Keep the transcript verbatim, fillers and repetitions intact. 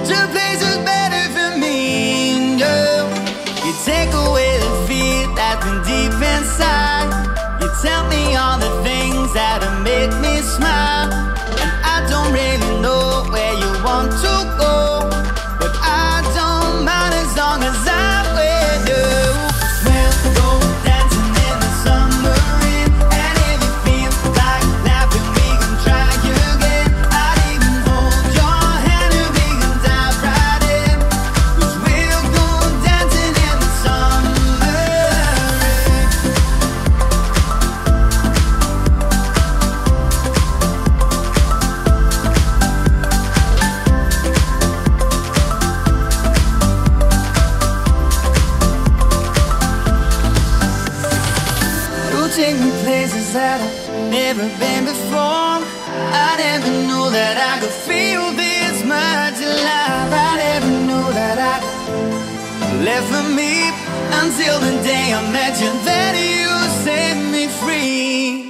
to places better for me, girl. You take away the fear that's been deep inside. You tell me all the things that'll make me smile. And I don't really know where you want to go, but I don't mind as long as I'm with you. We'll go dancing in the summer rain, and if you feel like laughing, we can try again. I'd even hold your hand and we can dive right in, 'cause we'll go dancing in the summer rain. You take me places that I've never been before. I never knew that I could feel this much alive. I never knew that I could live for me until the day I met you. Then you set me free.